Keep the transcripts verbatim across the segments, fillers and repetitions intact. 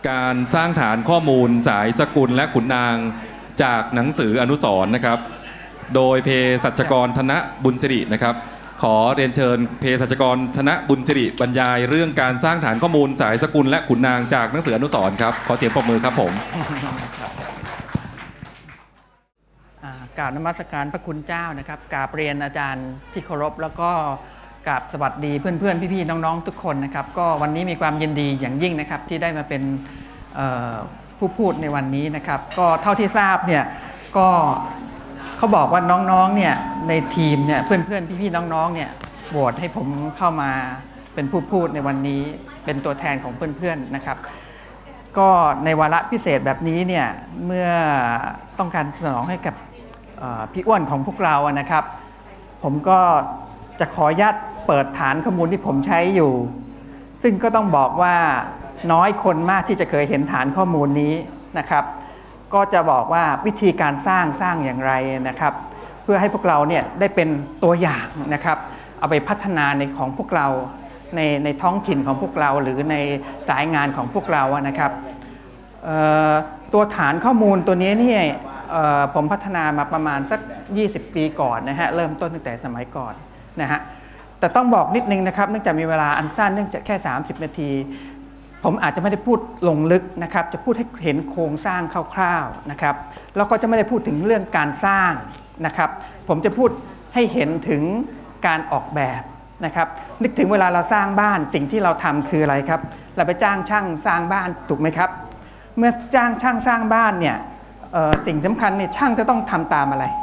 การสร้างฐานข้อมูลสายสกุลและขุนนางจากหนังสืออนุสรณ์นะครับโดยเภสัชกรธนบุญสิรินะครับขอเรียนเชิญเภสัชกรธนบุญสิริบรรยายเรื่องการสร้างฐานข้อมูลสายสกุลและขุนนางจากหนังสืออนุสรณ์ครับขอเสียงปรบมือครับผมกราบนมัสการพระคุณเจ้านะครับกราบเรียนอาจารย์ที่เคารพแล้วก็กราบสวัสดีเพื่อนๆพี่ๆน้องๆทุกคนนะครับก็วันนี้มีความยินดีอย่างยิ่งนะครับที่ได้มาเป็นผู้พูดในวันนี้นะครับก็เท่าที่ทราบเนี่ยก็เขาบอกว่าน้องๆเนี่ยในทีมเนี่ยเพื่อนๆพี่ๆน้องๆเนี่ยโหวตให้ผมเข้ามาเป็นผู้พูดในวันนี้เป็นตัวแทนของเพื่อนๆนะครับก็ในวาระพิเศษแบบนี้เนี่ยเมื่อต้องการสนองให้กับพี่อ้วนของพวกเรานะครับผมก็จะขออนุญาตเปิดฐานข้อมูลที่ผมใช้อยู่ซึ่งก็ต้องบอกว่าน้อยคนมากที่จะเคยเห็นฐานข้อมูลนี้นะครับก็จะบอกว่าวิธีการสร้างสร้างอย่างไรนะครับเพื่อให้พวกเราเนี่ยได้เป็นตัวอย่างนะครับเอาไปพัฒนาในของพวกเราในในท้องถิ่นของพวกเราหรือในสายงานของพวกเรานะครับตัวฐานข้อมูลตัวนี้เนี่ยผมพัฒนามาประมาณสักยี่สิบปีก่อนนะฮะเริ่มต้นตั้งแต่สมัยก่อนนะฮะแต่ต้องบอกนิดนึงนะครับเนื่องจากมีเวลาอันสั้นเนื่องจากแค่สามสิบนาทีผมอาจจะไม่ได้พูดลงลึกนะครับจะพูดให้เห็นโครงสร้างคร่าวๆนะครับแล้วก็จะไม่ได้พูดถึงเรื่องการสร้างนะครับผมจะพูดให้เห็นถึงการออกแบบนะครับนึกถึงเวลาเราสร้างบ้านสิ่งที่เราทำคืออะไรครับเราไปจ้างช่างสร้างบ้านถูกไหมครับเมื่อจ้างช่างสร้างบ้านเนี่ยสิ่งสำคัญเนี่ยช่างจะต้องทำตามอะไร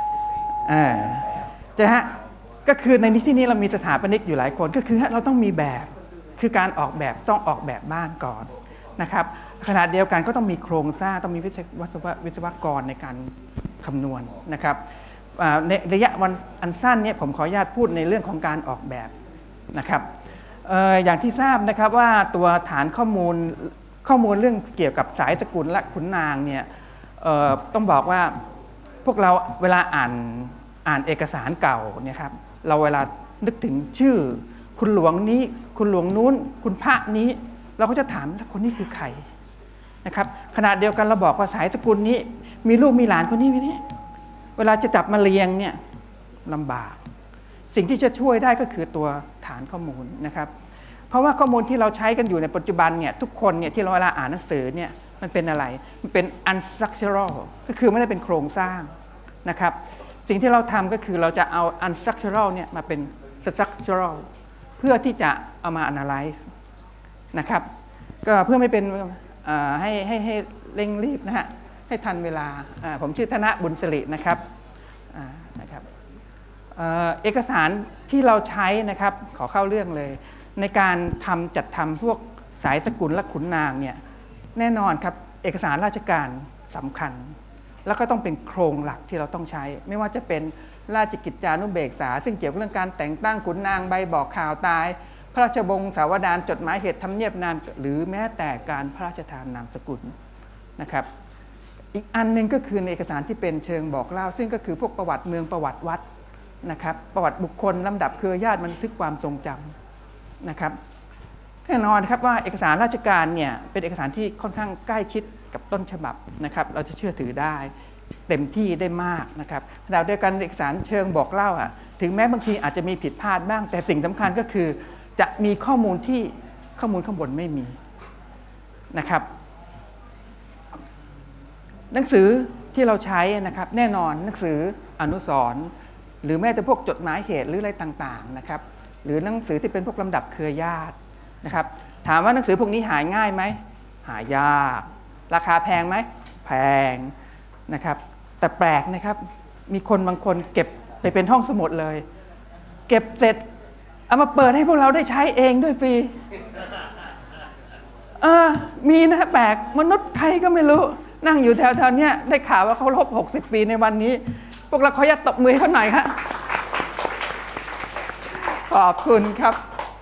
จะฮะก็คือในที่นี้เรามีสถาปนิกอยู่หลายคนก็คือเราต้องมีแบบคือการออกแบบต้องออกแบบบ้านก่อนนะครับขณะเดียวกันก็ต้องมีโครงสร้างต้องมีวิศวะวิศวกรในการคำนวณนะครับในระยะวันอันสั้นเนี่ยผมขออนุญาตพูดในเรื่องของการออกแบบนะครับอย่างที่ทราบนะครับว่าตัวฐานข้อมูลข้อมูลเรื่องเกี่ยวกับสายสกุลและขุนนางเนี่ยต้องบอกว่าพวกเราเวลาอ่านอ่านเอกสารเก่าเนี่ยครับเราเวลานึกถึงชื่อคุณหลวงนี้คุณหลวงนู้นคุณพระนี้เราก็จะถามคนนี้คือใครนะครับขณะเดียวกันเราบอกว่าสายสกุลนี้มีลูกมีหลานคนนี้มีนี่เวลาจะจับมาเรียงเนี่ยลำบากสิ่งที่จะช่วยได้ก็คือตัวฐานข้อมูลนะครับเพราะว่าข้อมูลที่เราใช้กันอยู่ในปัจจุบันเนี่ยทุกคนเนี่ยที่เราเวลาอ่านหนังสือเนี่ยมันเป็นอะไรมันเป็น unstructural ก็คือไม่ได้เป็นโครงสร้างนะครับสิ่งที่เราทำก็คือเราจะเอา unstructural เนี่ยมาเป็น structural เพื่อที่จะเอามา analyze นะครับก็เพื่อไม่เป็นให้ให้ให้เร่งรีบนะฮะให้ทันเวลาผมชื่อธนบุญสิรินะครับนะครับเอกสารที่เราใช้นะครับขอเข้าเรื่องเลยในการทำจัดทำพวกสายสกุลและขุนนางเนี่ยแน่นอนครับเอกสารราชการสำคัญแล้วก็ต้องเป็นโครงหลักที่เราต้องใช้ไม่ว่าจะเป็นราชกิจจานุเบกษาซึ่งเกี่ยวกับเรื่องการแต่งตั้งขุนนางใบบอกข่าวตายพระราชบงศาวดารจดหมายเหตุทำเนียบนามหรือแม้แต่การพระราชทานนามสกุลนะครับอีกอันนึงก็คือในเอกสารที่เป็นเชิงบอกเล่าซึ่งก็คือพวกประวัติเมืองประวัติวัดนะครับประวัติบุคคลลำดับเครือญาติบันทึกความทรงจำนะครับแน่นอนครับว่าเอกสารราชการเนี่ยเป็นเอกสารที่ค่อนข้างใกล้ชิดกับต้นฉบับนะครับเราจะเชื่อถือได้เต็มที่ได้มากนะครับเราด้วยกันเอกสารเชิงบอกเล่าอ่ะถึงแม้บางทีอาจจะมีผิดพลาดบ้างแต่สิ่งสำคัญก็คือจะมีข้อมูลที่ข้อมูลข้างบนไม่มีนะครับหนังสือที่เราใช้นะครับแน่นอนหนังสืออนุสรณ์หรือแม้แต่พวกจดหมายเหตุหรืออะไรต่างๆนะครับหรือหนังสือที่เป็นพวกลำดับเครือญาตินะครับถามว่าหนังสือพวกนี้หาง่ายไหมหายากราคาแพงไหมแพงนะครับแต่แปลกนะครับมีคนบางคนเก็บไปเป็นห้องสมุดเลยเก็บเสร็จเอามาเปิดให้พวกเราได้ใช้เองด้วยฟรีเออมีนะแปลกมนุษย์ไทยก็ไม่รู้นั่งอยู่แถวๆนี้ได้ข่าวว่าเขาลบหกสิบปีในวันนี้พวกเราขออย่าตบมือเขาหน่อยครับขอบคุณครับ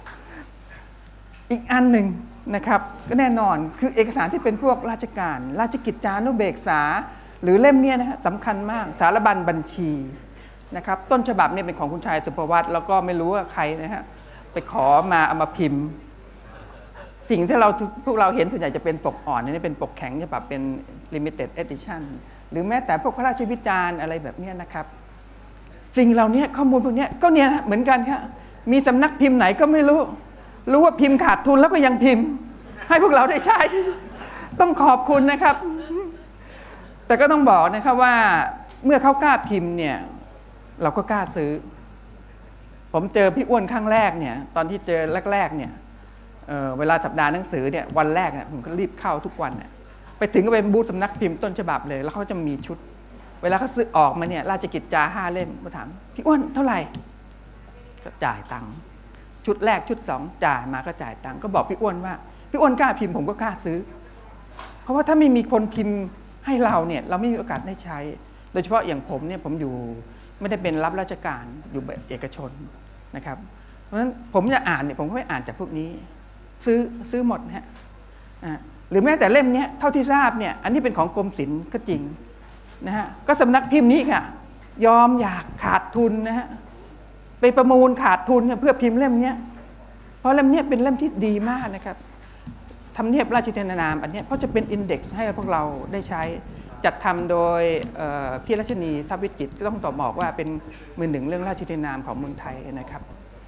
อีกอันหนึ่งนะครับก็แน่นอนคือเอกสารที่เป็นพวกราชการราชกิจจานุเบกษาหรือเล่มนี้นะฮะสำคัญมากสารบัญบัญชีนะครับต้นฉบับนี่เป็นของคุณชายสุภวัฒน์แล้วก็ไม่รู้ว่าใครนะฮะไปขอมาเอามาพิมพ์สิ่งที่เราพวกเราเห็นส่วนใหญ่จะเป็นปกอ่อนนี่เป็นปกแข็งฉบับเป็น limited edition หรือแม้แต่พวกพระราชวิจารณ์อะไรแบบนี้นะครับสิ่งเหล่านี้ข้อมูลพวกนี้ก็เนี่ยเหมือนกันครับมีสำนักพิมพ์ไหนก็ไม่รู้รู้ว่าพิมพ์ขาดทุนแล้วก็ยังพิมพ์ให้พวกเราได้ใช้ต้องขอบคุณนะครับแต่ก็ต้องบอกนะครับว่าเมื่อเขากล้าพิมพ์เนี่ยเราก็กล้าซื้อผมเจอพี่อ้วนครั้งแรกเนี่ยตอนที่เจอแรกๆเนี่ย เ, เวลาสัปดาห์หนังสือเนี่ยวันแรกเนี่ยผมก็รีบเข้าทุกวันเนี่ยไปถึงก็เป็นบูธสำนักพิมพ์ต้นฉบับเลยแล้วเขาจะมีชุดเวลาเขาซื้อออกมาเนี่ยราชกิจจาห้าเล่มมาถามพี่อ้วนเท่าไหร่ก็จ่ายตังค์ชุดแรกชุดสองจ่ายมาก็จ่ายตังค์ก็บอกพี่อ้วนว่าพี่อ้วนกล้าพิมพ์ผมก็กล้าซื้อเพราะว่าถ้าไม่มีคนพิมพ์ให้เราเนี่ยเราไม่มีโอกาสได้ใช้โดยเฉพาะอย่างผมเนี่ยผมอยู่ไม่ได้เป็นรับราชการอยู่แบบเอกชนนะครับเพราะฉะนั้นผมจะอ่านเนี่ยผมก็ไม่อ่านจากพวกนี้ซื้อซื้อหมดนะฮะหรือแม้แต่เล่มนี้เท่าที่ทราบเนี่ยอันนี้เป็นของกรมศิลป์ก็จริงนะฮะก็สำนักพิมพ์นี้ค่ะยอมอยากขาดทุนนะฮะไปประมูลขาดทุนเพื่อพิมพ์เล่มนี้เพราะเล่มนี้เป็นเล่มที่ดีมากนะครับทำเนียบราชทานนามอันนี้เพราะจะเป็นอินเด็กซ์ให้พวกเราได้ใช้จัดทำโดยพี่รัชนีทรัพย์วิจิตรก็ต้องตอบบอกว่าเป็นมือหนึ่งเรื่องราชทานนามของเมืองไทยนะครับ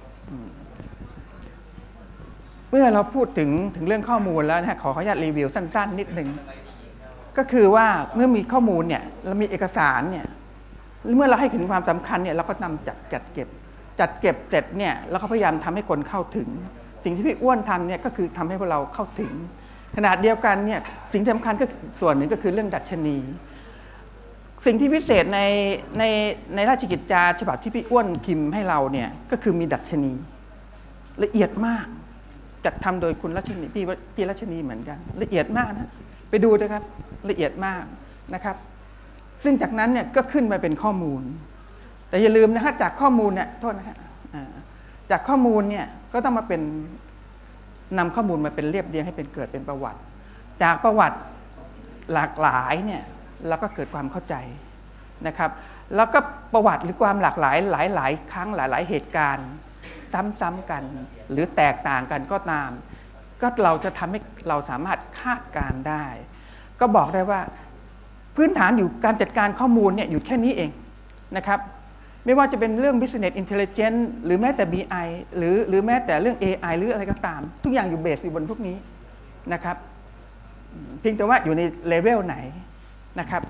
เมื่อเราพูดถึงถึงเรื่องข้อมูลแล้วนะขอขออนุญาตรีวิวสั้นๆนิดหนึ่งก็คือว่าเมื่อมีข้อมูลเนี่ยเรามีเอกสารเนี่ยเมื่อเราให้ถึงความสำคัญเนี่ยเราก็นำจัดจัดเก็บจัดเก็บเสร็จเนี่ยเราก็พยายามทำให้คนเข้าถึงสิ่งที่พี่อ้วนทำเนี่ยก็คือทำให้พวกเราเข้าถึงขนาดเดียวกันเนี่ยสิ่งสำคัญก็ส่วนหนึ่งก็คือเรื่องดัชนีสิ่งที่พิเศษในในในราชกิจจาฉบับที่พี่อ้วนพิมพ์ให้เราเนี่ยก็คือมีดัชนีละเอียดมากจัดทำโดยคุณรัชนีพี่พี่รัชนีเหมือนกันละเอียดมากนะไปดูนะครับละเอียดมากนะครับซึ่งจากนั้นเนี่ยก็ขึ้นมาเป็นข้อมูลแต่อย่าลืมนะฮะจากข้อมูลเนี่ยโทษนะฮะจากข้อมูลเนี่ยก็ต้องมาเป็นนำข้อมูลมาเป็นเรียบเรียงให้เป็นเกิดเป็นประวัติจากประวัติหลากหลายเนี่ยเราก็เกิดความเข้าใจนะครับแล้วก็ประวัติหรือความหลากหลายหลายๆครั้งหลายๆเหตุการณ์ซ้ำๆกันหรือแตกต่างกันก็ตามก็เราจะทำให้เราสามารถคาดการณ์ได้ก็บอกได้ว่าพื้นฐานอยู่การจัดการข้อมูลเนี่ยอยู่แค่นี้เองนะครับไม่ว่าจะเป็นเรื่อง business intelligence หรือแม้แต่ บี ไอ หรือหรือแม้แต่เรื่อง เอ ไอ หรืออะไรก็ตามทุกอย่างอยู่เบสอยู่บนพวกนี้นะครับเพียงแต่ว่าอยู่ในเลเวลไหนนะครับ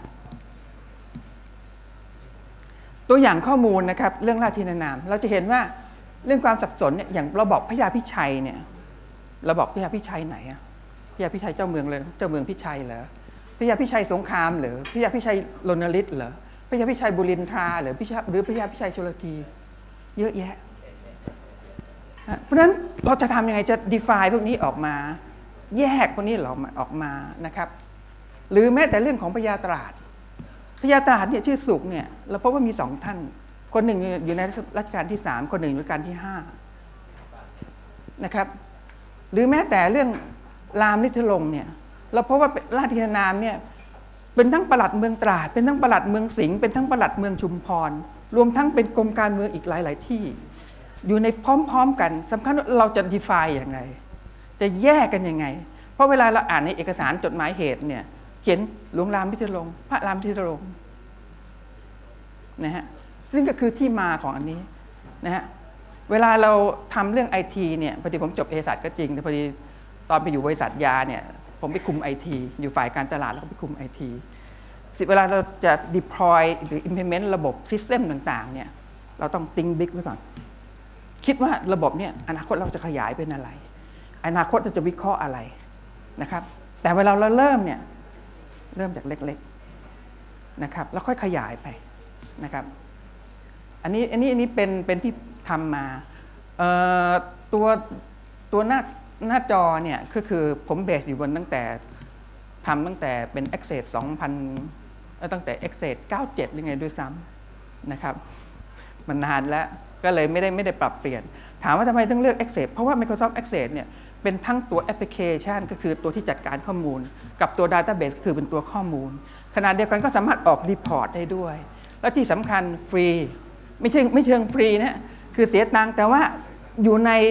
ตัวอย่างข้อมูลนะครับเรื่องราชทานนามเราจะเห็นว่าเรื่องความสับสนเนี่ยอย่างเราบอกพญาพิชัยเนี่ยเราบอกพญาพิชัยไหนอะพญาพิชัยเจ้าเมืองเลยเจ้าเมืองพิชัยเหรอพญาพิชัยสงครามหรือพญาพิชัยรณฤทธิ์เหรอพญาพิชัยบุรินทราหรือพิชัยหรือพญาพิชัยชลธีเยอะแยะเพราะฉะนั้นเราจะทำยังไงจะ define พวกนี้ออกมาแยกพวกนี้เราออกมานะครับหรือแม้แต่เรื่องของพญาตราดพญาตราดเนี่ยชื่อสุขเนี่ยเราพบว่ามีสองท่านคนหนึ่งอยู่ในรัชกาลที่สามคนหนึ่งอยู่ในรัชกาลที่ห้านะครับหรือแม้แต่เรื่องรามนิทลงเนี่ยเราพบว่าราชทานนามเนี่ยเป็นทั้งปลัดเมืองตราดเป็นทั้งปลัดเมืองสิงห์เป็นทั้งปลัดเมืองชุมพรรวมทั้งเป็นกรมการเมืองอีกหลายๆที่อยู่ในพร้อมๆกันสำคัญว่าเราจะ define อย่างไรจะแยกกันยังไงเพราะเวลาเราอ่านในเอกสารจดหมายเหตุเนี่ยเขียนหลวงรามนิทลงพระรามนิทลงนะฮะซึ่งก็คือที่มาของอันนี้นะฮะเวลาเราทำเรื่องไอทีเนี่ยพอดีผมจบเภสัชก็จริงแต่พอดีตอนไปอยู่บริษัทยาเนี่ยผมไปคุมไอทีอยู่ฝ่ายการตลาดแล้วก็ไปคุมไอทีสิเวลาเราจะ deploy หรือ implement ระบบ system ต่างๆเนี่ยเราต้อง think big ไว้ก่อนคิดว่าระบบเนี่ยอนาคตเราจะขยายเป็นอะไรอนาคตเราจะวิเคราะห์อะไรนะครับแต่เวลาเราเริ่มเนี่ยเริ่มจากเล็กๆนะครับแล้วค่อยขยายไปนะครับอันนี้อันนี้อันนี้เป็นเป็นที่ทำมาตัวตัวหน้าหน้าจอเนี่ยก็คือผมเบสอยู่บนตั้งแต่ทำตั้งแต่เป็น Access สองพันตั้งแต่ Access เก้าสิบเจ็ดหรือไงด้วยซ้ำนะครับมันนานแล้วก็เลยไม่ได้ไม่ได้ปรับเปลี่ยนถามว่าทำไมต้องเลือก Access เพราะว่า Microsoft Access เนี่ยเป็นทั้งตัวแอปพลิเคชันก็คือตัวที่จัดการข้อมูลกับตัว Database ก็คือเป็นตัวข้อมูลขณะเดียวกันก็สามารถออกรีพอร์ตได้ด้วยและที่สำคัญฟรีไม่ใช่ไม่เชิงฟรีนะคือเสียตังค์แต่ว่าอยู่ใน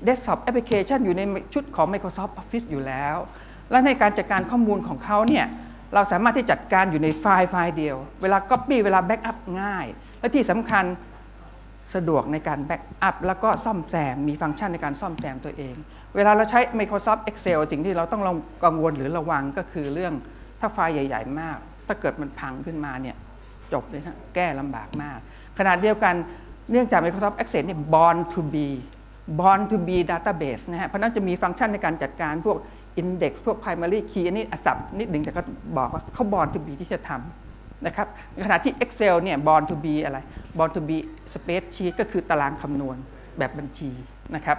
desktop application อยู่ในชุดของ Microsoft Office อยู่แล้วและในการจัดการข้อมูลของเขาเนี่ยเราสามารถที่จัดการอยู่ในไฟล์ไฟล์เดียวเวลา Copy เวลา Backup ง่ายและที่สำคัญสะดวกในการ Backup แล้วก็ซ่อมแซมมีฟังก์ชันในการซ่อมแซมตัวเองเวลาเราใช้ Microsoft Excel สิ่งที่เราต้องกังวลหรือระวังก็คือเรื่องถ้าไฟล์ใหญ่ๆมากถ้าเกิดมันพังขึ้นมาเนี่ยจบเลยฮะแก้ลำบากมากขณะเดียวกันเนื่องจาก Microsoft Access เนี่ย born to be born to be database นะฮะเพราะนั้นจะมีฟังก์ชันในการจัดการพวก index พวก primary key อันนี้อศัพท์นิดหนึ่งแต่ก็บอกว่าเขา born to be ที่จะทำนะครับขณะที่ Excel เนี่ย born to be อะไร born to be spreadsheet ก็คือตารางคำนวณแบบบัญชีนะครับ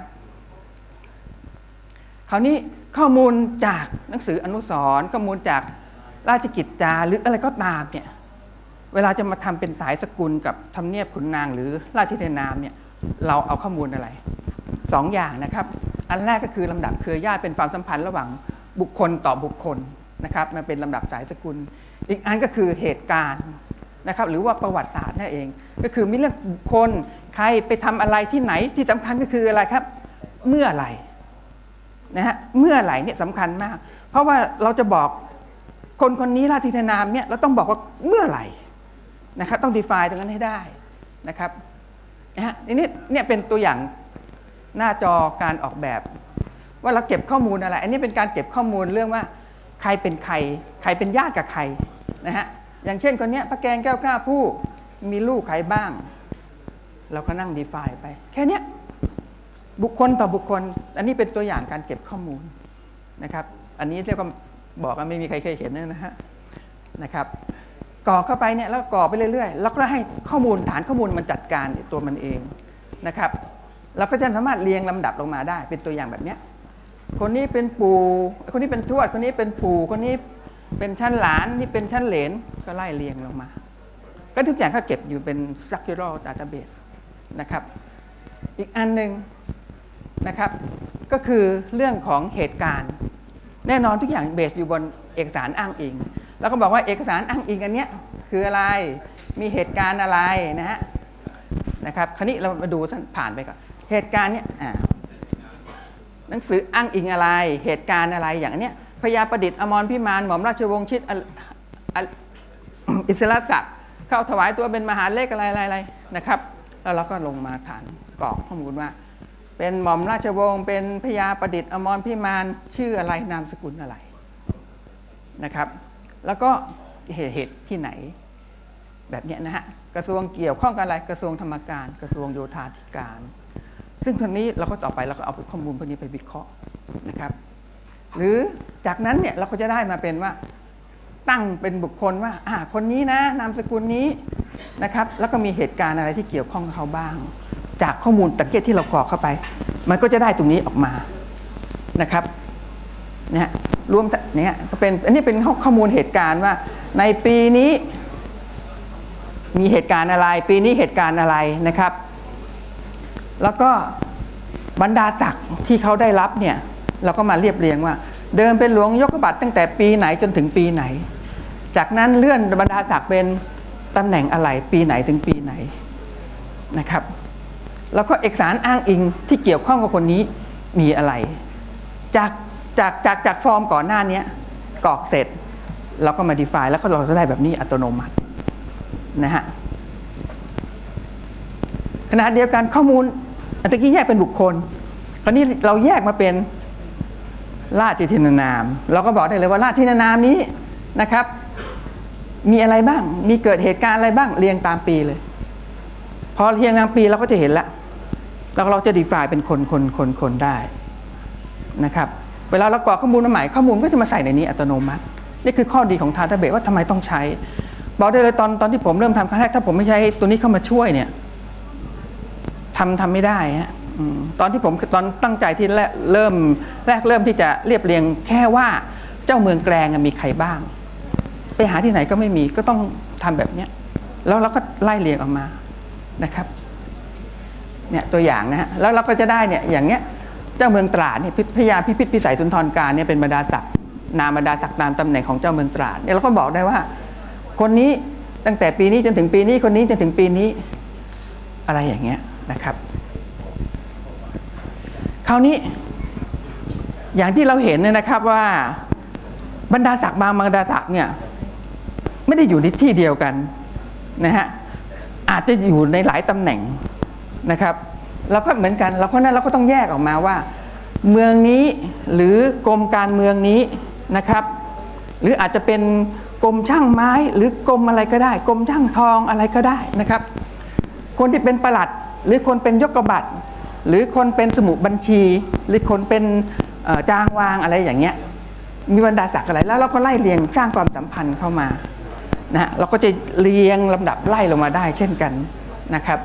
คราวนี้ข้อมูลจากหนังสืออนุสรณ์ข้อมูลจากราชกิจจาหรืออะไรก็ตามเนี่ยเวลาจะมาทำเป็นสายสกุลกับทำเนียบขุนนางหรือราชธินามเนี่ยเราเอาข้อมูลอะไรสองอย่างนะครับอันแรกก็คือลำดับเครือญาติเป็นความสัมพันธ์ระหว่างบุคคลต่อบุคคลนะครับมันเป็นลำดับสายสกุลอีกอันก็คือเหตุการณ์นะครับหรือว่าประวัติศาสตร์นั่นเองก็คือมีเรื่องบุคคลใครไปทำอะไรที่ไหนที่สำคัญก็คืออะไรครับเมื่อไหร่นะฮะเมื่อไหร่เนี่ยสำคัญมากเพราะว่าเราจะบอกคนคนนี้ราชธินามเนี่ยเราต้องบอกว่าเมื่อไหร่นะครับต้อง define ตรงนั้นให้ได้นะครับนะฮะนี่เนี่ยเป็นตัวอย่างหน้าจอการออกแบบว่าเราเก็บข้อมูลอะไรอันนี้เป็นการเก็บข้อมูลเรื่องว่าใครเป็นใครใครเป็นญาติกับใครนะฮะอย่างเช่นคนนี้พระแกงแก้วกล้าผู้มีลูกใครบ้างเราก็นั่ง define ไปแค่นี้บุคคลต่อบุคคลอันนี้เป็นตัวอย่างการเก็บข้อมูลนะครับอันนี้เรียกว่าบอกว่าไม่มีใครเคยเห็นนะฮะนะครับก่อเข้าไปเนี่ยแล้วก่อไปเรื่อยๆแล้วก็ให้ข้อมูลฐานข้อมูลมันจัดการตัวมันเองนะครับเราก็จะสามารถเรียงลำดับลงมาได้เป็นตัวอย่างแบบนี้คนนี้เป็นปู่คนนี้เป็นทวดคนนี้เป็นปู่คนนี้เป็นชั้นหลานนี่เป็นชั้นเหลนก็ไล่เรียงลงมาก็ทุกอย่างก็เก็บอยู่เป็น structural database นะครับอีกอันหนึ่งนะครับก็คือเรื่องของเหตุการณ์แน่นอนทุกอย่างเบสอยู่บนเอกสารอ้างอิงแล้วก็บอกว่าเอกสารอ้างอิงอันเนี้ยคืออะไรมีเหตุการณ์อะไรนะฮะนะครับคราวนี้เรามาดูผ่านไปก่อนเหตุการณ์เนี้ยหนังสืออ้างอิงอะไรเหตุการณ์อะไรอย่างเนี้ยพญาประดิษฐ์อมรพิมานหม่อมราชวงศ์ชิดอิสระศักดิ์เข้าถวายตัวเป็นมหาเลขอะไรอะไรนะครับแล้วเราก็ลงมาฐานกรอกข้อมูลว่าเป็นหม่อมราชวงศ์เป็นพญาประดิษฐ์อมรพิมานชื่ออะไรนามสกุลอะไรนะครับแล้วก็เหตุที่ไหนแบบนี้นะฮะกระทรวงเกี่ยวข้องกับอะไรกระทรวงธรรมการกระทรวงโยธาธิการซึ่งตอนนี้เราก็ต่อไปเราก็เอาข้อมูลพวกนี้ไปวิเคราะห์นะครับหรือจากนั้นเนี่ยเราก็จะได้มาเป็นว่าตั้งเป็นบุคคลว่าอ่าคนนี้นะนามสกุลนี้นะครับแล้วก็มีเหตุการณ์อะไรที่เกี่ยวข้องกับเขาบ้างจากข้อมูลตะเกียบที่เรากรอกเข้าไปมันก็จะได้ตรงนี้ออกมานะครับเนี่ยรวมเนี่ยก็เป็นอันนี้เป็นข้อมูลเหตุการณ์ว่าในปีนี้มีเหตุการณ์อะไรปีนี้เหตุการณ์อะไรนะครับแล้วก็บรรดาศักดิ์ที่เขาได้รับเนี่ยเราก็มาเรียบเรียงว่าเดิมเป็นหลวงยกบัตรตั้งแต่ปีไหนจนถึงปีไหนจากนั้นเลื่อนบรรดาศักดิ์เป็นตำแหน่งอะไรปีไหนถึงปีไหนนะครับแล้วก็เอกสารอ้างอิงที่เกี่ยวข้องกับคนนี้มีอะไรจากจากจากจากฟอร์มก่อนหน้านี้กรอกเสร็จเราก็มา define แล้วก็เราจะได้แบบนี้อัตโนมัตินะฮะขณะเดียวกันข้อมูลอันตะกี้แยกเป็นบุคคลคราวนี้เราแยกมาเป็นราชทินนามเราก็บอกได้เลยว่าราชทินนามนี้นะครับมีอะไรบ้างมีเกิดเหตุการณ์อะไรบ้างเรียงตามปีเลยพอเรียงตามปีเราก็จะเห็นละแล้วเราจะ define เป็นคนคนคนคนได้นะครับเวลาเรากรอกข้อมูลมาใหม่ข้อมูลก็จะมาใส่ในนี้อัตโนมัตินี่คือข้อดีของ Database ว่าทำไมต้องใช้บอกได้เลยตอนตอนที่ผมเริ่มทำครั้งแรกถ้าผมไม่ใช้ตัวนี้เข้ามาช่วยเนี่ยทำทำไม่ได้ฮะตอนที่ผมตอนตั้งใจที่เริ่มแรกเริ่มที่จะเรียบเรียงแค่ว่าเจ้าเมืองแกลงมีใครบ้างไปหาที่ไหนก็ไม่มีก็ต้องทำแบบนี้แล้วเราก็ไล่เรียงออกมานะครับเนี่ยตัวอย่างนะฮะแล้วเราก็จะได้เนี่ยอย่างเนี้ยเจ้าเมืองตราดเนี่ยพญาพิพิธพิสัยสุนทรการเนี่ยเป็นบรรดาศักดิ์นามบรรดาศักดิ์ตามตำแหน่งของเจ้าเมืองตราดเนี่ยเราก็บอกได้ว่าคนนี้ตั้งแต่ปีนี้จนถึงปีนี้คนนี้จนถึงปีนี้อะไรอย่างเงี้ยนะครับคราวนี้อย่างที่เราเห็นเนี่ยนะครับว่าบรรดาศักดิ์บางบรรดาศักดิ์เนี่ยไม่ได้อยู่ในที่เดียวกันนะฮะอาจจะอยู่ในหลายตำแหน่งนะครับเราก็เหมือนกันเราเพราะนั้นเราก็ต้องแยกออกมาว่าเมืองนี้หรือกรมการเมืองนี้นะครับหรืออาจจะเป็นกรมช่างไม้หรือกรมอะไรก็ได้กรมช่างทองอะไรก็ได้นะครับคนที่เป็นปลัดหรือคนเป็นยกบัตรหรือคนเป็นสมุดบัญชีหรือคนเป็นจางวางอะไรอย่างเงี้ยมีบรรดาศักดิ์อะไรแล้วเราก็ไล่เรียงสร้างความสัมพันธ์เข้ามานะเราก็จะเรียงลำดับไล่ลงมาได้เช่นกันนะครับ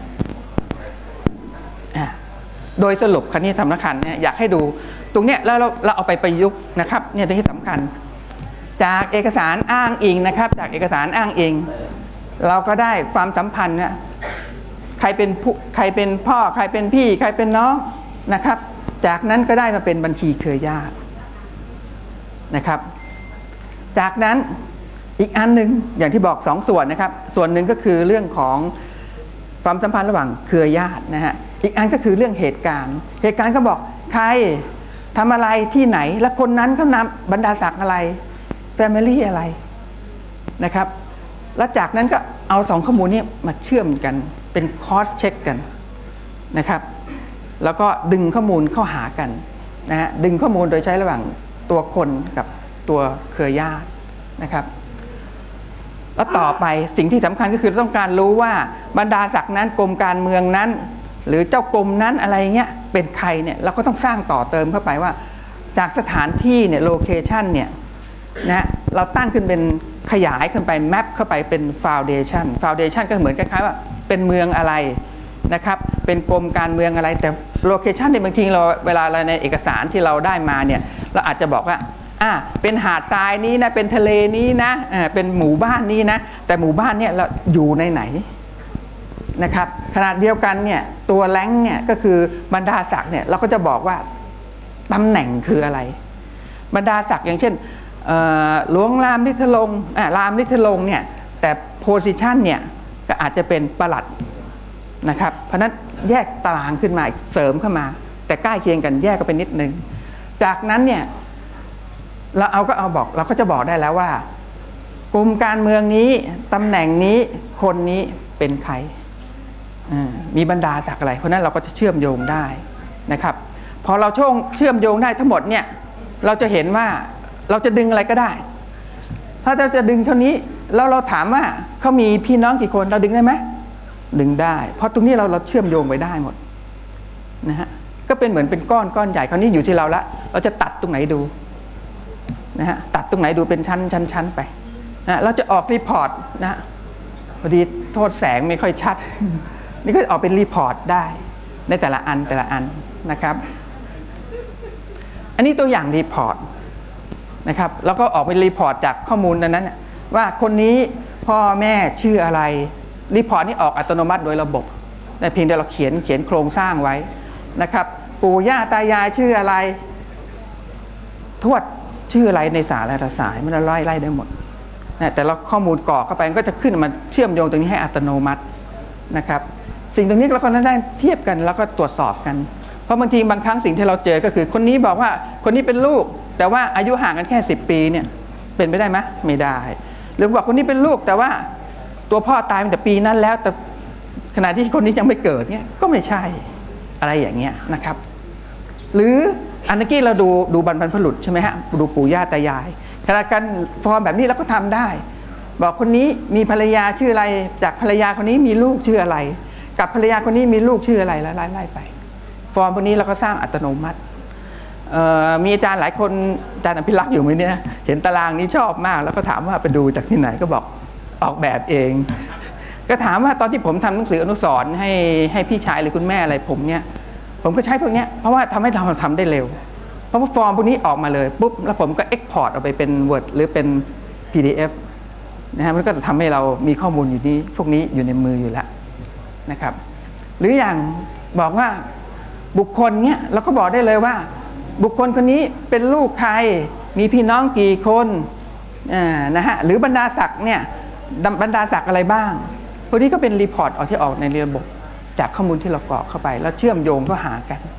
โดยสรุปคณิตธรรมคันเนี่ยอยากให้ดูตรงเนี้ยแล้วเราเราเอาไปประยุกต์นะครับเนี่ยตรงที่สำคัญจากเอกสารอ้างอิงนะครับจากเอกสารอ้างอิงเราก็ได้ความสัมพันธ์เนี่ยใครเป็นผู้ใครเป็นพ่อใครเป็นพี่ใครเป็นน้องนะครับจากนั้นก็ได้มาเป็นบัญชีเครือญาตินะครับจากนั้นอีกอันหนึ่งอย่างที่บอกสองส่วนนะครับส่วนหนึ่งก็คือเรื่องของความสัมพันธ์ระหว่างเครือญาตินะฮะอีกอันก็คือเรื่องเหตุการณ์เหตุการณ์ก็บอกใครทำอะไรที่ไหนและคนนั้นเขานำบรรดาศักดิ์อะไรแฟมิลี่อะไรนะครับแล้วจากนั้นก็เอาสองข้อมูลนี้มาเชื่อมกันเป็นคอสเช็คกันนะครับแล้วก็ดึงข้อมูลเข้าหากันนะฮะดึงข้อมูลโดยใช้ระหว่างตัวคนกับตัวเครือญาตินะครับแล้วต่อไปสิ่งที่สำคัญก็คือต้องการรู้ว่าบรรดาศักดิ์นั้นกรมการเมืองนั้นหรือเจ้ากรมนั้นอะไรเงี้ยเป็นใครเนี่ยเราก็ต้องสร้างต่อเติมเข้าไปว่าจากสถานที่เนี่ยโลเคชันเนี่ยนะเราตั้งขึ้นเป็นขยายขึ้นไปแมปเข้าไปเป็นฟาวเดชันฟาวเดชันก็เหมือนคล้ายๆว่าเป็นเมืองอะไรนะครับเป็นกรมการเมืองอะไรแต่โลเคชันในบางทีเราเวลาเราในเอกสารที่เราได้มาเนี่ยเราอาจจะบอกว่าอ่าเป็นหาดทรายนี้นะเป็นทะเลนี้นะอ่าเป็นหมู่บ้านนี้นะแต่หมู่บ้านเนี่ยเราอยู่ในไหนนะครับขนาดเดียวกันเนี่ยตัวแรงเนี่ยก็คือบรรดาศักดิ์เนี่ยเราก็จะบอกว่าตำแหน่งคืออะไรบรรดาศักดิ์อย่างเช่นหลวงรามฤทธลงค์รามฤทธลงค์เนี่ยแต่โพสิชันเนี่ยก็อาจจะเป็นปลัดนะครับเพราะนั้นแยกตารางขึ้นมาเสริมเข้ามาแต่ใกล้เคียงกันแยกก็เป็นนิดนึงจากนั้นเนี่ยเราเอาก็เอาบอกเราก็จะบอกได้แล้วว่ากลุ่มการเมืองนี้ตำแหน่งนี้คนนี้เป็นใครมีบรรดาศักดิ์อะไรเพราะนั้นเราก็จะเชื่อมโยงได้นะครับพอเราช่วงเชื่อมโยงได้ทั้งหมดเนี่ยเราจะเห็นว่าเราจะดึงอะไรก็ได้ถ้าเราจะดึงเท่านี้แล้วเราถามว่าเขามีพี่น้องกี่คนเราดึงได้ไหมดึงได้เพราะตรงนี้เราเราเชื่อมโยงไปได้หมดนะฮะก็เป็นเหมือนเป็นก้อนก้อนใหญ่คราวนี้อยู่ที่เราละเราจะตัดตรงไหนดูนะฮะตัดตรงไหนดูเป็นชั้นชั้นชั้นไปนะเราจะออกรีพอร์ตนะพอดีโทษแสงไม่ค่อยชัดนี่ก็ออกเป็นรีพอร์ตได้ในแต่ละอันแต่ละอันนะครับอันนี้ตัวอย่างรีพอร์ตนะครับแล้วก็ออกเป็นรีพอร์ตจากข้อมูลนั้นว่าคนนี้พ่อแม่ชื่ออะไรรีพอร์ตนี้ออกอัตโนมัติโดยระบบแต่เพียงแต่เราเขียนเขียนโครงสร้างไว้นะครับปู่ย่าตายายชื่ออะไรทวดชื่ออะไรในสารสายมันไล่ไล่ได้หมดนะแต่เราข้อมูลกรอกเข้าไปก็จะขึ้นมาเชื่อมโยงตรงนี้ให้อัตโนมัตินะครับสิ่งตรงนี้เราก็ได้เทียบกันแล้วก็ตรวจสอบกันเพราะบางทีบางครั้งสิ่งที่เราเจอก็คือคนนี้บอกว่าคนนี้เป็นลูกแต่ว่าอายุห่างกันแค่สิบปีเนี่ยเป็นไปได้ไหมไม่ได้หรือบอกคนนี้เป็นลูกแต่ว่าตัวพ่อตายตั้งแต่ปีนั้นแล้วแต่ขณะที่คนนี้ยังไม่เกิดเนี่ยก็ไม่ใช่อะไรอย่างเงี้ยนะครับหรืออันนี้เราดูดูบรรพบุรุษใช่ไหมฮะดูปู่ย่าตายายขณะการฟอร์มแบบนี้เราก็ทำได้บอกคนนี้มีภรรยาชื่ออะไรจากภรรยาคนนี้มีลูกชื่ออะไรกับภรรยาคนนี้มีลูกชื่ออะไรแล้วไล่ไล่ไปฟอร์มพวกนี้เราก็สร้างอัตโนมัติมีอาจารย์หลายคนอาจารย์อภิรักษ์อยู่ไหมเนี่ยเห็นตารางนี้ชอบมากแล้วก็ถามว่าไปดูจากที่ไหนก็บอกออกแบบเองก็ถามว่าตอนที่ผมทำหนังสืออนุสรณ์ให้ให้พี่ชายหรือคุณแม่อะไรผมเนี่ยผมก็ใช้พวกนี้เพราะว่าทำให้เราทำได้เร็วเพราะว่าฟอร์มพวกนี้ออกมาเลยปุ๊บแล้วผมก็เอ็กพอร์ตออกไปเป็น Word หรือเป็น พี ดี เอฟ นะฮะมันก็ทำให้เรามีข้อมูลอยู่นี้พวกนี้อยู่ในมืออยู่แล้วนะครับหรืออย่างบอกว่าบุคคลเนี้ยเราก็บอกได้เลยว่าบุคคลคนนี้เป็นลูกใครมีพี่น้องกี่คนนะฮะหรือบรรดาศักดิ์เนี่ยบรรดาศักดิ์อะไรบ้างพวกนี้ก็เป็นรีพอร์ตออกที่ออกในระบบจากข้อมูลที่เรากรอกเข้าไปแล้วเชื่อมโยงเข้าหากัน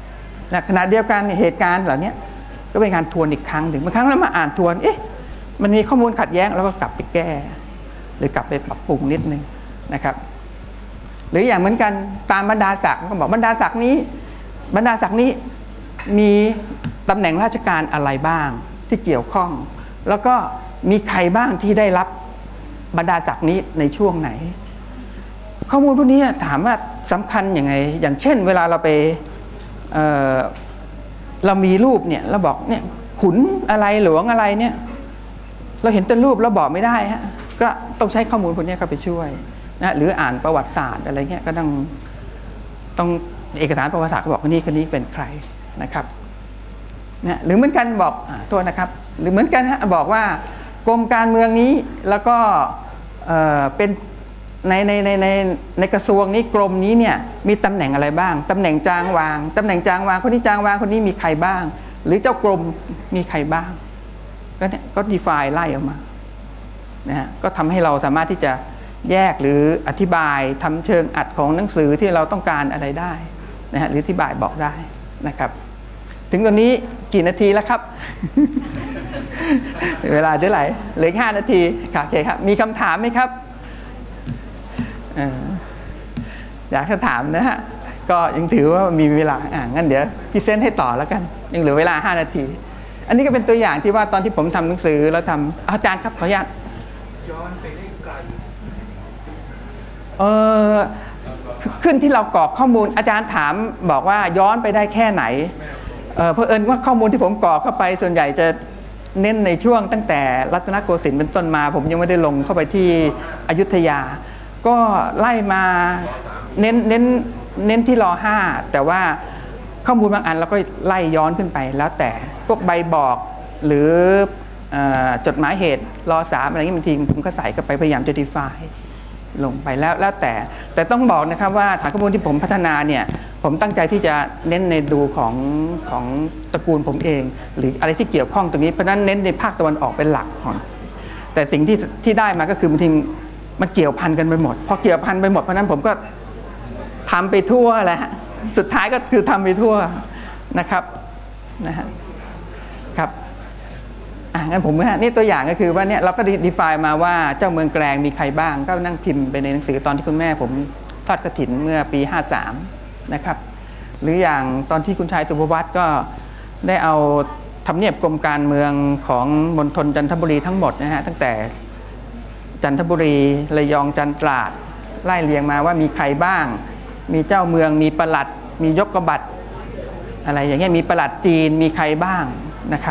และขณะเดียวกันเหตุการณ์เหล่านี้ก็เป็นการทวนอีกครั้งหนึ่งบางครั้งเรามาอ่านทวนเอ๊ะมันมีข้อมูลขัดแย้งแล้วก็กลับไปแก้หรือกลับไปปรับปรุงนิดนึงนะครับหรืออย่างเหมือนกันตามบรรดาศักดิ์ก็บอกบรรดาศักดิ์นี้บรรดาศักดิ์นี้มีตำแหน่งราชการอะไรบ้างที่เกี่ยวข้องแล้วก็มีใครบ้างที่ได้รับบรรดาศักดิ์นี้ในช่วงไหนข้อมูลพวกนี้ถามว่าสำคัญอย่างไงอย่างเช่นเวลาเราไป เอ่อ เรามีรูปเนี่ยเราบอกเนี่ยขุนอะไรหลวงอะไรเนี่ยเราเห็นแต่รูปเราบอกไม่ได้ฮะก็ต้องใช้ข้อมูลพวกนี้เข้าไปช่วยนะหรืออ่านประวัติศาสตร์อะไรเงี้ยก็ต้องต้องเอกสารประวัติศาสตร์ก็บอกว่านี่คนนี้เป็นใครนะครับนะหรือเหมือนกันบอกโทษนะครับหรือเหมือนกันฮะบอกว่ากรมการเมืองนี้แล้วก็เอ่อเป็นในในในในในกระทรวงนี้กรมนี้เนี่ยมีตำแหน่งอะไรบ้างตำแหน่งจางวางตำแหน่งจางวางคนนี้จางวางคนนี้มีใครบ้างหรือเจ้ากรมมีใครบ้างก็เนี่ยก็ define ไล่ออกมานะฮะก็ทำให้เราสามารถที่จะแยกหรืออธิบายทำเชิงอัดของหนังสือที่เราต้องการอะไรได้นะฮะหรืออธิบายบอกได้นะครับถึงตอนนี้กี่นาทีแล้วครับ เวลาเท่าไหร่เหลือห้านาทีค่ะโอเคครับมีคำถามไหมครับอยากจะถามนะฮะก็ยังถือว่ามีเวลาอ่างั้นเดี๋ยวพี่เซนให้ต่อแล้วกันยังเหลือเวลาห้านาทีอันนี้ก็เป็นตัวอย่างที่ว่าตอนที่ผมทำหนังสือแล้วทำอาจารย์ครับขออนุญาตย้อนไปได้ไกลเออขึ้นที่เรากรอกข้อมูลอาจารย์ถามบอกว่าย้อนไปได้แค่ไหนเออเพราะเอิญว่าข้อมูลที่ผมกรอกเข้าไปส่วนใหญ่จะเน้นในช่วงตั้งแต่รัตนโกสินทร์เป็นต้นมาผมยังไม่ได้ลงเข้าไปที่อยุธยาก็ไล่มาเน้นเน้นเน้นที่รอห้าแต่ว่าข้อมูลบางอันเราก็ไล่ย้อนขึ้นไปแล้วแต่พวกใบบอกหรือจดหมายเหตุรอสามอะไรอย่างนี้บางทีผมก็ใส่เข้าไปพยายามจะ define ลงไปแล้วแล้วแต่แต่ต้องบอกนะครับว่าฐานข้อมูลที่ผมพัฒนาเนี่ยผมตั้งใจที่จะเน้นในดูของของตระกูลผมเองหรืออะไรที่เกี่ยวข้องตรงนี้เพราะนั้นเน้นในภาคตะวันออกเป็นหลักก่อนแต่สิ่งที่ที่ได้มาก็คือบางทีมันเกี่ยวพันกันไปหมดพอเกี่ยวพันไปหมดเพราะนั้นผมก็ทำไปทั่วแหละสุดท้ายก็คือทำไปทั่วนะครับนะฮะครับอ่ะงั้นผมนะนี่ตัวอย่างก็คือว่าเนี่ยเราก็ define มาว่าเจ้าเมืองแกลงมีใครบ้างก็นั่งพิมพ์ไปในหนังสือตอนที่คุณแม่ผมทอดกฐินเมื่อปีห้าสามนะครับหรืออย่างตอนที่คุณชายสุภวัฒน์ก็ได้เอาทำเนียบกรมการเมืองของมณฑลจันทบุรีทั้งหมดนะฮะตั้งแต่จันทบุรีระยองจันทร์ตราดไล่เรียงมาว่ามีใครบ้างมีเจ้าเมืองมีปลัดมียกกบัตรอะไรอย่างเงี้ยมีปลัดจีนมีใครบ้างนะครับ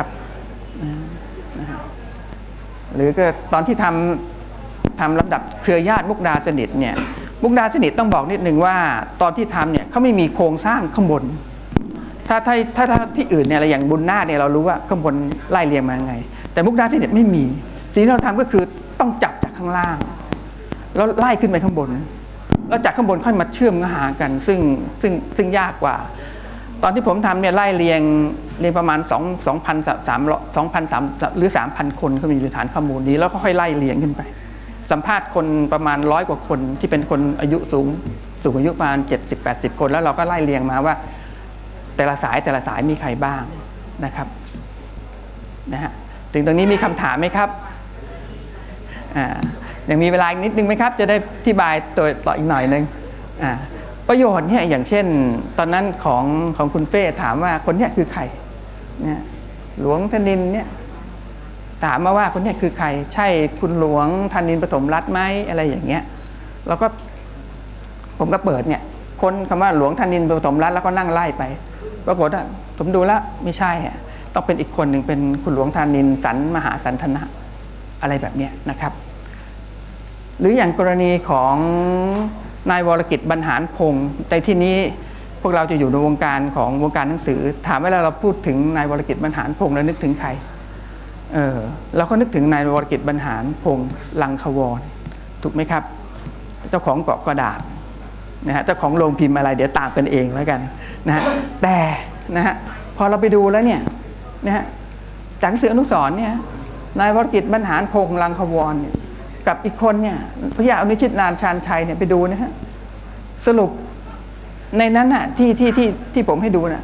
หรือก็ตอนที่ทำทำลำดับเครือญาติมุกดาสนิทเนี่ยมุกดาสนิทต้องบอกนิดนึงว่าตอนที่ทำเนี่ยเขาไม่มีโครงสร้างข้างบนถ้าถ้าถ้าถ้าที่อื่นเนี่ยอะไรอย่างบุญนาคเนี่ยเรารู้ว่าข้างบนไล่เรียงมาไงแต่มุกดาสนิทไม่มีสิ่งที่เราทำก็คือต้องจับจากข้างล่างแล้วไล่ขึ้นไปข้างบนแล้วจากข้างบนค่อยมาเชื่อมหากันซึ่งซึ่งซึ่งยากกว่าตอนที่ผมทำเนี่ยไล่เรียงเรียงประมาณสองสองพันสามสองพันสามหรือสามพันคนเขามีฐานข้อมูลนี้แล้วก็ค่อยไล่เรียงขึ้นไปสัมภาษณ์คนประมาณร้อยกว่าคนที่เป็นคนอายุสูงสูงอายุประมาณเจ็ดสิบแปดสิบคนแล้วเราก็ไล่เรียงมาว่าแต่ละสายแต่ละสายมีใครบ้างนะครับนะฮะถึงตรงนี้มีคำถามไหมครับอ่ายังมีเวลาอีกนิดนึงไหมครับจะได้อธิบายตัวต่ออีกหน่อยนึงอ่าประโยชน์เนี่ยอย่างเช่นตอนนั้นของของคุณเฟ้ถามว่าคนเนี้ยคือใครเนี่ยหลวงธนินเนี่ยถามมาว่าคนเนี้ยคือใครใช่คุณหลวงธนินปฐมรัตน์ไหมอะไรอย่างเงี้ยแล้วก็ผมก็เปิดเนี่ยค้นคำว่าหลวงธนินปฐมรัตน์แล้วก็นั่งไล่ไปปรากฏว่าผมดูแล้วไม่ใช่ต้องเป็นอีกคนหนึ่งเป็นคุณหลวงธนินสันมหาสันทนะอะไรแบบเนี้ยนะครับหรืออย่างกรณีของนายวรกิจบรรหารพงศ์ในที่นี้พวกเราจะอยู่ในวงการของวงการหนังสือถามเวลาเราพูดถึงนายวรกิจบรรหารพงศ์แล้วนึกถึงใครเออเราก็นึกถึงนายวรกิจบรรหารพงศ์ลังควรถูกไหมครับเจ้าของเกาะกระดาษนะฮะเจ้าของโรงพิมพ์อะไรเดี๋ยวตามกันเองแล้วกันนะฮะแต่นะฮะพอเราไปดูแล้วเนี่ยนะฮะจากหนังสืออนุสรณ์เนี่ยนายวรกิจบรรหารพงศ์ลังควรเนี่ยกับอีกคนเนี่ยพระยาอนุชิตนานชาญชัยเนี่ยไปดูนะฮะสรุปในนั้นน่ะที่ที่ที่ที่ผมให้ดูน่ะ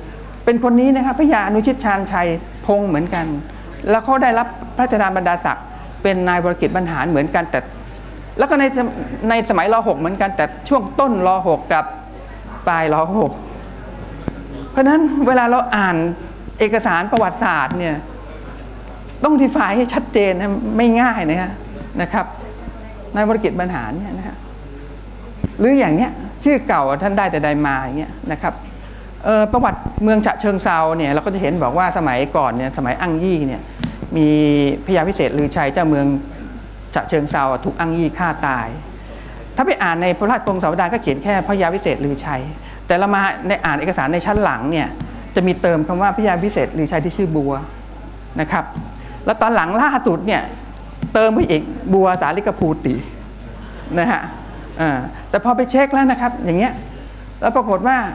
เป็นคนนี้นะครับพระยาอนุชิตชาญชัยพงศ์เหมือนกันแล้วเขาได้รับพระราชทานบรรดาศักดิ์เป็นนายบรกิจบรรหารเหมือนกันแต่แล้วก็ในในสมัยร.หกเหมือนกันแต่ช่วงต้นร.หกกับปลายร.หกเพราะฉะนั้นเวลาเราอ่านเอกสารประวัติศาสตร์เนี่ยต้องดีไฟน์ให้ชัดเจนนะไม่ง่ายนะฮะนะครับนายบรกิจบรรหารเนี่ยนะฮะหรืออย่างเนี้ยชื่อเก่าท่านได้แต่ใดมาอย่างเงี้ยนะครับประวัติเมืองฉะเชิงเซาเนี่ยเราก็จะเห็นบอกว่าสมัยก่อนเนี่ยสมัยอั้งยี่เนี่ยมีพญาวิเศษลือชัยเจ้าเมืองฉะเชิงเซาถูกอั้งยี่ฆ่าตายถ้าไปอ่านในพระราชกรมสาวดารก็เขียนแค่พญาวิเศษลือชัยแต่เรามาในอ่านเอกสารในชั้นหลังเนี่ยจะมีเติมคำว่าพญาวิเศษลือชัยที่ชื่อบัวนะครับแล้วตอนหลังล่าสุดเนี่ยเติมไปอีกบัวสาลิกภูตินะฮะแต่พอไปเช็คแล้วนะครับอย่างเงี้ยแล้วปรากฏว่า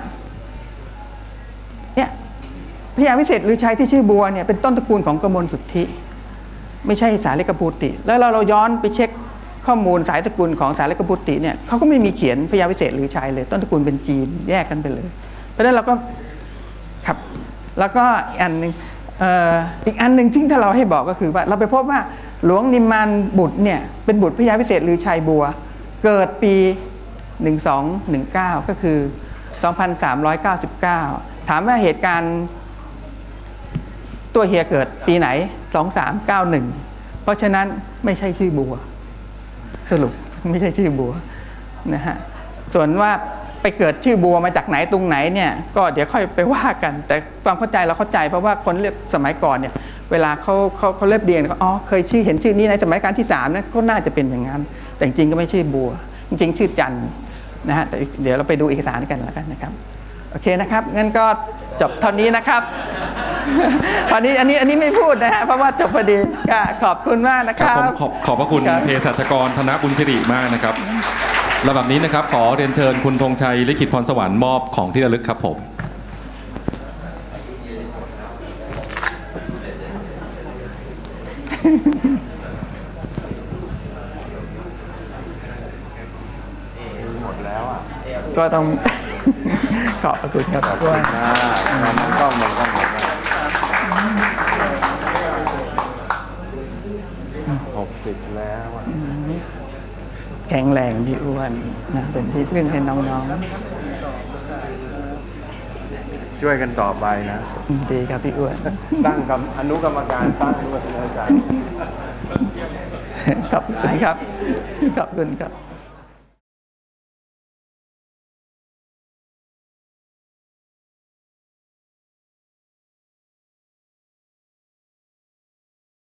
เนี่ยพญาวิเศษลือชัยที่ชื่อบัวเนี่ยเป็นต้นตระกูลของกมลสุทธิไม่ใช่สาลิกภูติแล้วเราเราย้อนไปเช็คข้อมูลสายตระกูลของสาลิกภูติเนี่ยเขาก็ไม่มีเขียนพญาวิเศษลือชัยเลยต้นตระกูลเป็นจีนแยกกันไปเลยเพราะฉะนั้นเราก็ครับแล้วก็อีกอันหนึ่งอีกอันหนึ่งที่ถ้าเราให้บอกก็คือว่าเราไปพบว่าหลวงนิมมานบุตรเนี่ยเป็นบุตรพญาวิเศษลือชัยบัวเกิดปีหนึ่งสองหนึ่งเก้าก็คือสองพันสามร้อยเก้าสิบเก้าถามว่าเหตุการณ์ตัวเฮียเกิดปีไหนสองสามเก้าหนึ่งเพราะฉะนั้นไม่ใช่ชื่อบัวสรุปไม่ใช่ชื่อบัวนะฮะส่วนว่าไปเกิดชื่อบัวมาจากไหนตรงไหนเนี่ยก็เดี๋ยวค่อยไปว่ากันแต่ความเข้าใจเราเข้าใจเพราะว่าคนเรียกสมัยก่อนเนี่ยเวลาเขาเขาเขาเรียบเรียงก็อ๋อเคยชื่อเห็นชื่อนี้ในสมัยรัชกาลที่สามนะก็น่าจะเป็นอย่างนั้นแต่จริงๆก็ไม่ชื่อบัวจริงๆชื่อจันนะฮะแต่เดี๋ยวเราไปดูเอกสารกันแล้วกันนะครับโอเคนะครับงั้นก็จบเท่านี้นะครับตอนนี้อันนี้อันนี้ไม่พูดนะฮะเพราะว่าจบพอดีก็ขอบคุณมากนะครับขอบขอบพระคุณเภสัชกรธนบุญสิริมากนะครับลำดับนี้นะครับขอเรียนเชิญคุณธงชัยลิขิตพรสวรรค์มอบของที่ระลึกครับผมหมดแล้วอ่ะก็ต้องขอบคุณครับด้วยมันก็มันก็หมดหกสิบแล้วแข็งแรงพี่อ้วนนะเป็นที่พึ่งให้น้องๆช่วยกันต่อไปนะดีครับพี่อ้วนตั้งกรรมอนุกรรมการตั้งด้วยนะอาจารย์ขอบคุณครับขอบคุณครับ